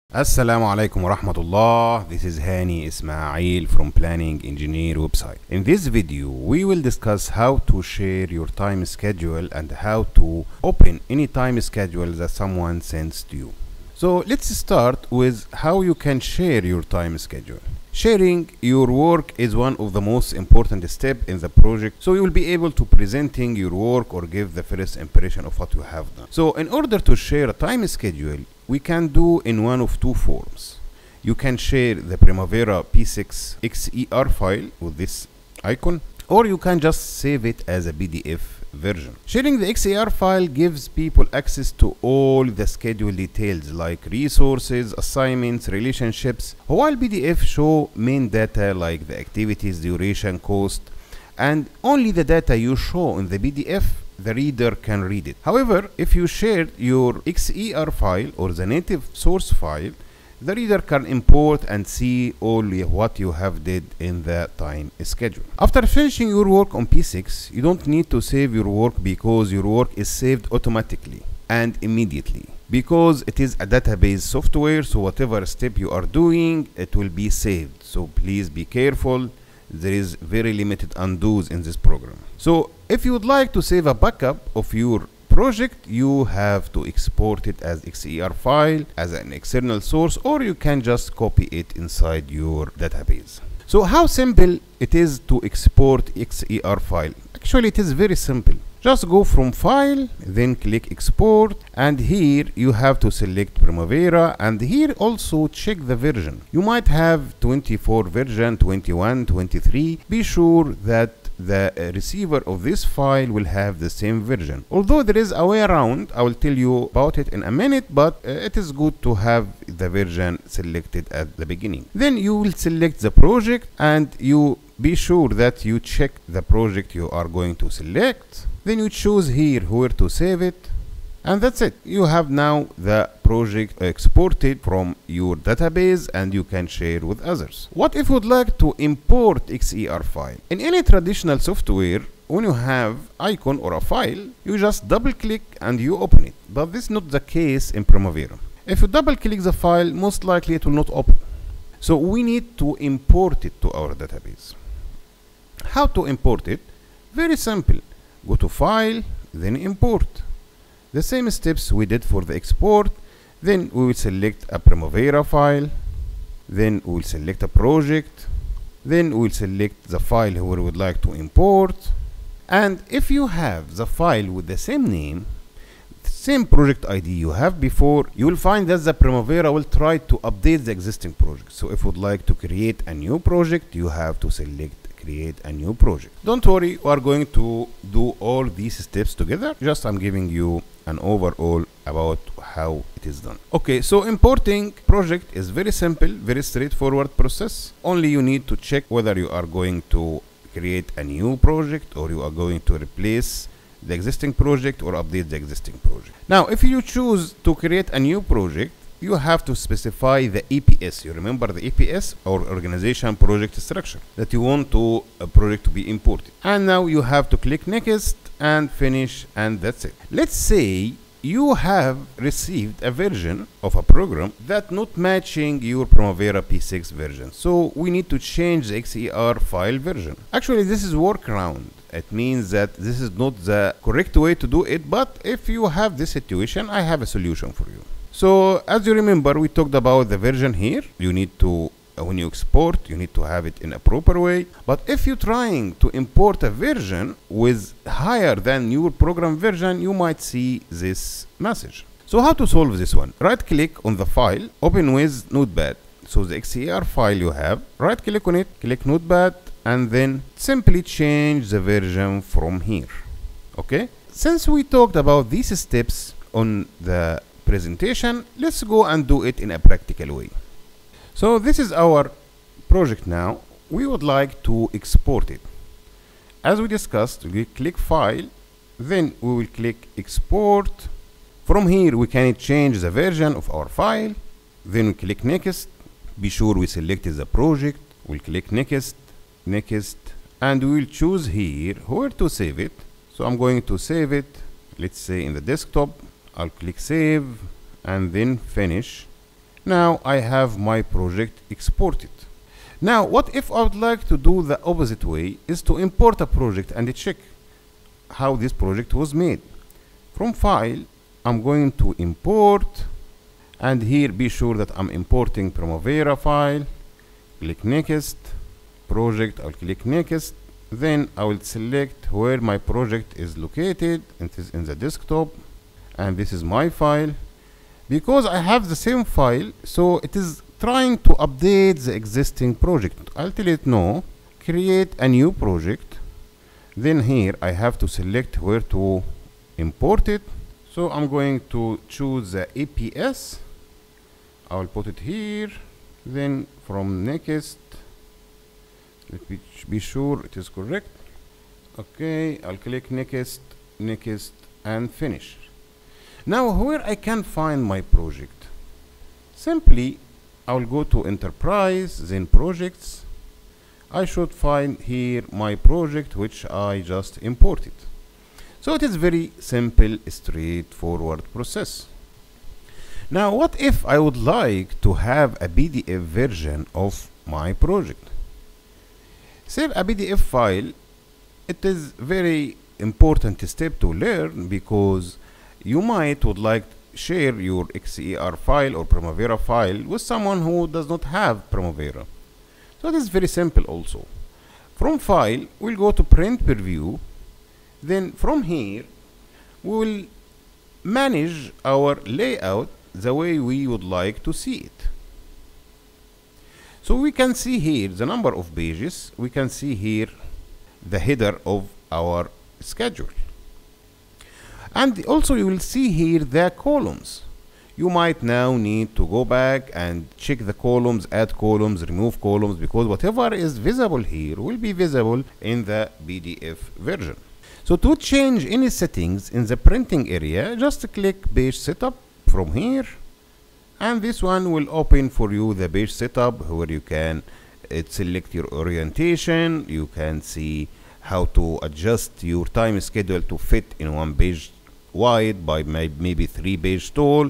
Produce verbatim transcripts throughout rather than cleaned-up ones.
Assalamu alaikum wa rahmatullah. This is Hany Ismail from Planning Engineer website. In this video, we will discuss how to share your time schedule and how to open any time schedule that someone sends to you. So let's start with how you can share your time schedule. Sharing your work is one of the most important steps in the project, so you will be able to presenting your work or give the first impression of what you have done. So in order to share a time schedule, we can do in one of two forms. You can share the Primavera P six X E R file with this icon, or you can just save it as a P D F version. Sharing the X E R file gives people access to all the schedule details like resources, assignments, relationships, while P D F show main data like the activities, duration, cost, and only the data you show in the P D F the reader can read it. However, if you share your X E R file or the native source file, the reader can import and see only what you have did in the time schedule. After finishing your work on P six, you don't need to save your work because your work is saved automatically and immediately, because it is a database software, so whatever step you are doing, it will be saved. So please be careful. There is very limited undos in this program. So if you would like to save a backup of your project, you have to export it as X E R file as an external source, or you can just copy it inside your database. So how simple it is to export X E R file? Actually, it is very simple. Just go from file, then click export, and here you have to select Primavera, and here also check the version. You might have twenty-four version, twenty-one, twenty-three. Be sure that the uh, receiver of this file will have the same version. Although there is a way around, I will tell you about it in a minute, but uh, it is good to have the version selected at the beginning. Then you will select the project, and you be sure that you check the project you are going to select. Then you choose here where to save it, and that's it. You have now the project exported from your database and you can share with others. What if you would like to import X E R file? In any traditional software, when you have icon or a file, you just double click and you open it. But this is not the case in Primavera. If you double click the file, most likely it will not open. So we need to import it to our database. How to import it? Very simple. Go to File, then Import. The same steps we did for the export. Then we will select a Primavera file. Then we will select a project. Then we will select the file where we would like to import. And if you have the file with the same name, same project I D you have before, you will find that the Primavera will try to update the existing project. So if you would like to create a new project, you have to select create a new project. Don't worry, we are going to do all these steps together. Just I'm giving you an overall about how it is done. Okay, so importing project is very simple, very straightforward process. Only you need to check whether you are going to create a new project or you are going to replace the existing project or update the existing project. Now, if you choose to create a new project, you have to specify the E P S. You remember the E P S, or organization project structure, that you want to a project to be imported. And now you have to click next and finish, and that's it. Let's say you have received a version of a program that not matching your Primavera P six version. So we need to change the X E R file version. Actually, this is workaround. It means that this is not the correct way to do it, but if you have this situation, I have a solution for you. So as you remember, we talked about the version here. You need to, uh, when you export, you need to have it in a proper way. But if you're trying to import a version with higher than your program version, you might see this message. So how to solve this one? Right click on the file, open with Notepad. So the X E R file you have, right click on it, click Notepad, and then simply change the version from here. Okay? Since we talked about these steps on the presentation, let's go and do it in a practical way. So this is our project now. We would like to export it. As we discussed, we click File, then we will click Export. From here we can change the version of our file. Then we click Next. Be sure we selected the project. We'll click Next, Next, and we will choose here where to save it. So I'm going to save it, let's say in the desktop. I'll click Save and then Finish. Now I have my project exported. Now what if I would like to do the opposite way, is to import a project and check how this project was made. From File, I'm going to import, and here be sure that I'm importing Primavera file. Click Next, Project, I'll click Next. Then I will select where my project is located. It is in the desktop, and this is my file. Because I have the same file, so it is trying to update the existing project. I'll tell it no, create a new project. Then here I have to select where to import it. So I'm going to choose the A P S. I will put it here. Then from Next, let me be sure it is correct. Okay, I'll click Next, Next, and Finish. Now where I can find my project? Simply, I will go to Enterprise, then Projects. I should find here my project which I just imported. So it is very simple, straightforward process. Now what if I would like to have a P D F version of my project? Save a P D F file. It is very important step to learn, because you might would like to share your X E R file or Primavera file with someone who does not have Primavera. So it is very simple also. From File, we'll go to Print Preview. Then from here, we will manage our layout the way we would like to see it. So we can see here the number of pages. We can see here the header of our schedule. And also you will see here the columns. You might now need to go back and check the columns, add columns, remove columns, because whatever is visible here will be visible in the P D F version. So to change any settings in the printing area, just click Page Setup from here, and this one will open for you the page setup, where you can uh, select your orientation. You can see how to adjust your time schedule to fit in one page wide by maybe three page tall,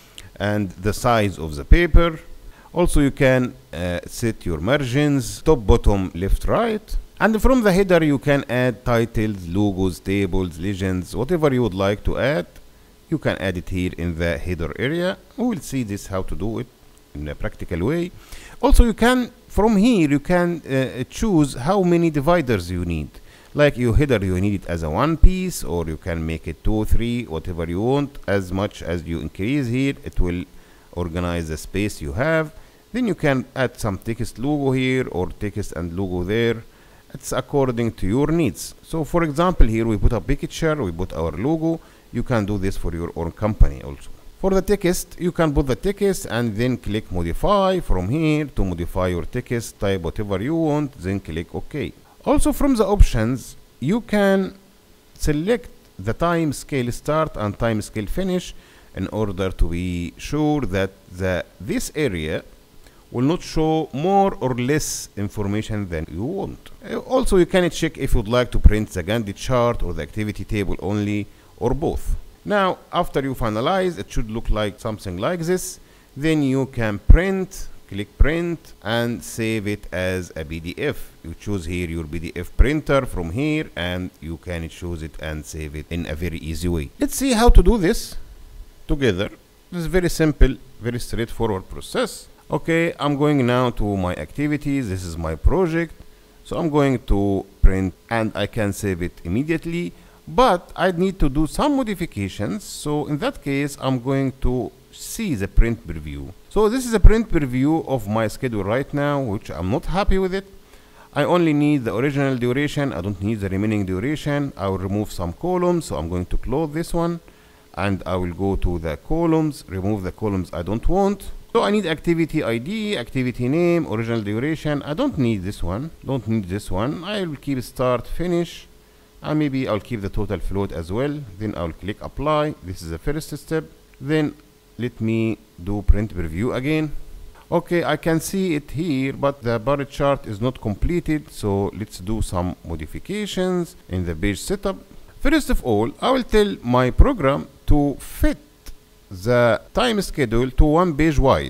and the size of the paper. Also you can uh, set your margins, top, bottom, left, right. And from the header you can add titles, logos, tables, legends, whatever you would like to add. You can add it here in the header area. We will see this how to do it in a practical way. Also you can, from here you can uh, choose how many dividers you need. Like your header, you need it as a one piece, or you can make it two, three, whatever you want. As much as you increase here, it will organize the space you have. Then you can add some text logo here, or text and logo there. It's according to your needs. So for example, here we put a picture, we put our logo. You can do this for your own company also. For the text, you can put the text and then click modify. From here to modify your text, type whatever you want, then click OK. Also from the options, you can select the time scale start and time scale finish in order to be sure that the this area will not show more or less information than you want. Uh, also you can check if you'd like to print the Gantt chart or the activity table only, or both. Now after you finalize, it should look like something like this. Then you can print, click print, and save it as a P D F. You choose here your P D F printer from here, and you can choose it and save it in a very easy way. Let's see how to do this together. This is very simple, very straightforward process. Okay, I'm going now to my activities. This is my project. So I'm going to print, and I can save it immediately, but I need to do some modifications. So in that case, I'm going to see the print preview. So this is a print preview of my schedule right now, which I'm not happy with it. I only need the original duration. I don't need the remaining duration. I will remove some columns. So I'm going to close this one, and I will go to the columns, remove the columns I don't want. So I need activity I D, activity name, original duration. I don't need this one, don't need this one. I will keep start, finish, and maybe I'll keep the total float as well. Then I'll click apply. This is the first step. Then let me do print preview again. Okay, I can see it here, but the bar chart is not completed. So let's do some modifications in the page setup. First of all, I will tell my program to fit the time schedule to one page wide,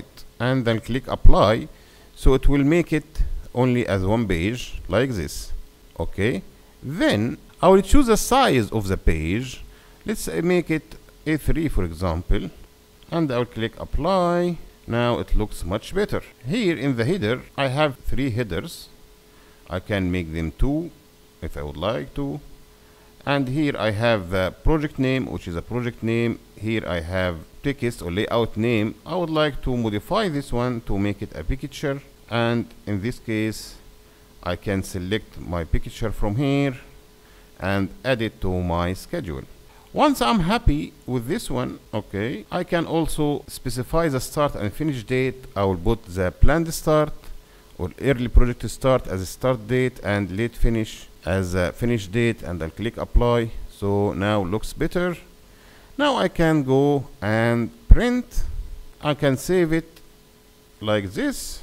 and then click apply. So it will make it only as one page like this. Okay, then I will choose the size of the page. Let's make it A three for example, and I will click apply. Now it looks much better. Here in the header I have three headers. I can make them two if I would like to, and here I have the project name, which is a project name. Here I have text or layout name. I would like to modify this one to make it a picture, and in this case I can select my picture from here and add it to my schedule. Once I'm happy with this one, okay, I can also specify the start and finish date. I will put the planned start or early project start as a start date and late finish as a finish date, and I'll click apply. So now looks better. Now I can go and print. I can save it like this,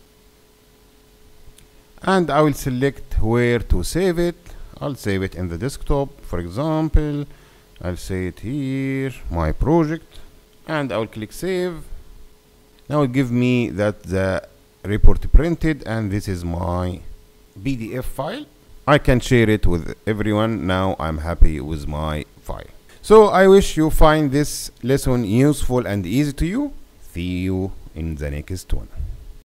and I will select where to save it. I'll save it in the desktop, for example. I'll say it here, my project, and I will click save. Now it give me that the report printed, and this is my P D F file. I can share it with everyone. Now I'm happy with my file. So I wish you find this lesson useful and easy to you. See you in the next one.